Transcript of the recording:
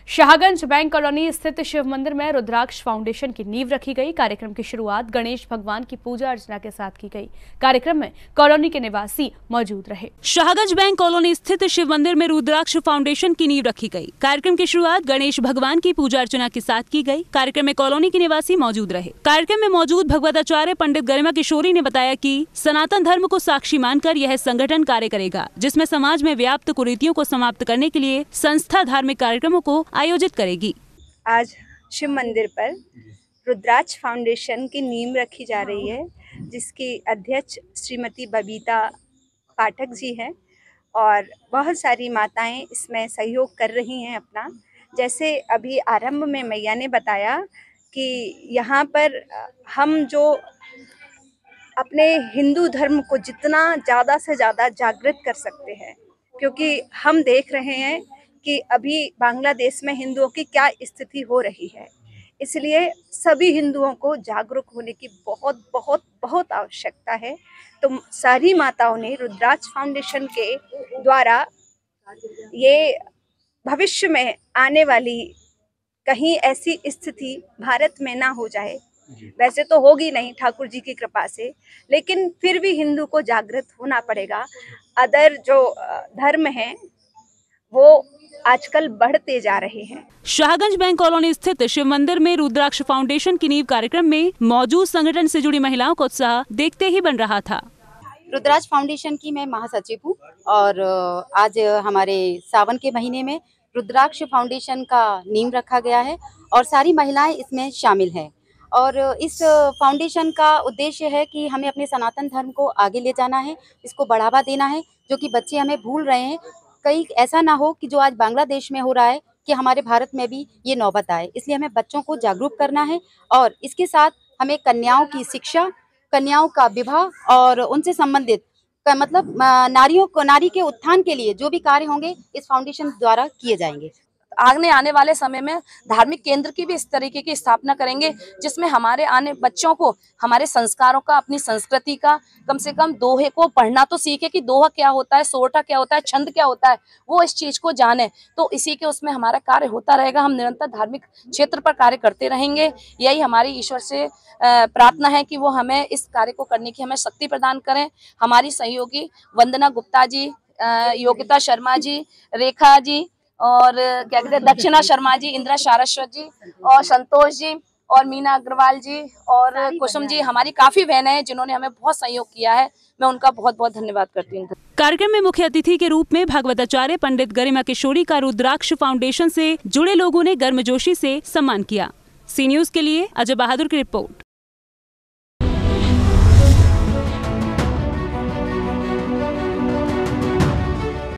Shahganj bank colony स्थित शिव मंदिर में रुद्राक्ष फाउंडेशन की नींव रखी गई। कार्यक्रम की शुरुआत गणेश भगवान की पूजा अर्चना के साथ की गई। कार्यक्रम में कॉलोनी के निवासी मौजूद रहे। शाहगंज बैंक कॉलोनी स्थित शिव मंदिर में रुद्राक्ष फाउंडेशन की नींव रखी गई। कार्यक्रम की शुरुआत गणेश भगवान की पूजा अर्चना के साथ की गई। कार्यक्रम में कॉलोनी के निवासी मौजूद रहे। कार्यक्रम में मौजूद भगवताचार्य पंडित गरिमा किशोरी ने बताया कि सनातन धर्म को साक्षी मानकर यह संगठन कार्य करेगा, जिसमें समाज में व्याप्त कुरीतियों को समाप्त करने के लिए संस्था धार्मिक कार्यक्रमों को आयोजित करेगी। आज शिव मंदिर पर रुद्राक्ष फाउंडेशन की नींव रखी जा रही है, जिसकी अध्यक्ष श्रीमती बबीता पाठक जी हैं और बहुत सारी माताएं इसमें सहयोग कर रही हैं अपना। जैसे अभी आरंभ में मैया ने बताया कि यहाँ पर हम जो अपने हिंदू धर्म को जितना ज़्यादा से ज़्यादा जागृत कर सकते हैं, क्योंकि हम देख रहे हैं कि अभी बांग्लादेश में हिंदुओं की क्या स्थिति हो रही है। इसलिए सभी हिंदुओं को जागरूक होने की बहुत बहुत बहुत आवश्यकता है। तो सारी माताओं ने रुद्राक्ष फाउंडेशन के द्वारा ये भविष्य में आने वाली कहीं ऐसी स्थिति भारत में ना हो जाए, वैसे तो होगी नहीं ठाकुर जी की कृपा से, लेकिन फिर भी हिंदू को जागृत होना पड़ेगा। अदर जो धर्म हैं वो आजकल बढ़ते जा रहे हैं। शाहगंज बैंक कॉलोनी स्थित शिव मंदिर में रुद्राक्ष फाउंडेशन की नींव कार्यक्रम में मौजूद संगठन से जुड़ी महिलाओं का उत्साह देखते ही बन रहा था। रुद्राक्ष फाउंडेशन की मैं महासचिव हूँ और आज हमारे सावन के महीने में रुद्राक्ष फाउंडेशन का नींव रखा गया है और सारी महिलाएं इसमें शामिल हैं। और इस फाउंडेशन का उद्देश्य है कि हमें अपने सनातन धर्म को आगे ले जाना है, इसको बढ़ावा देना है, जो कि बच्चे हमें भूल रहे हैं। कहीं ऐसा ना हो कि जो आज बांग्लादेश में हो रहा है कि हमारे भारत में भी ये नौबत आए। इसलिए हमें बच्चों को जागरूक करना है और इसके साथ हमें कन्याओं की शिक्षा, कन्याओं का विवाह और उनसे संबंधित मतलब नारी के उत्थान के लिए जो भी कार्य होंगे इस फाउंडेशन द्वारा किए जाएंगे। आने वाले समय में धार्मिक केंद्र की भी इस तरीके की स्थापना करेंगे, जिसमें हमारे आने बच्चों को हमारे संस्कारों का, अपनी संस्कृति का, कम से कम दोहे को पढ़ना तो सीखे कि दोहा क्या होता है, सोरठा क्या होता है, छंद क्या होता है, वो इस चीज को जाने। तो इसी के उसमें हमारा कार्य होता रहेगा। हम निरंतर धार्मिक क्षेत्र पर कार्य करते रहेंगे। यही हमारी ईश्वर से प्रार्थना है कि वो हमें इस कार्य को करने की हमें शक्ति प्रदान करें। हमारी सहयोगी वंदना गुप्ता जी, योगिता शर्मा जी, रेखा जी और क्या कहते हैं दक्षिणा शर्मा जी, इंदिरा सारस्वत जी और संतोष जी और मीना अग्रवाल जी और कुसुम जी, हमारी काफी बहनें हैं जिन्होंने हमें बहुत सहयोग किया है। मैं उनका बहुत बहुत धन्यवाद करती हूँ। कार्यक्रम में मुख्य अतिथि के रूप में भगवताचार्य पंडित गरिमा किशोरी का रुद्राक्ष फाउंडेशन से जुड़े लोगों ने गर्मजोशी से सम्मान किया। सी न्यूज़ के लिए अजय बहादुर की रिपोर्ट।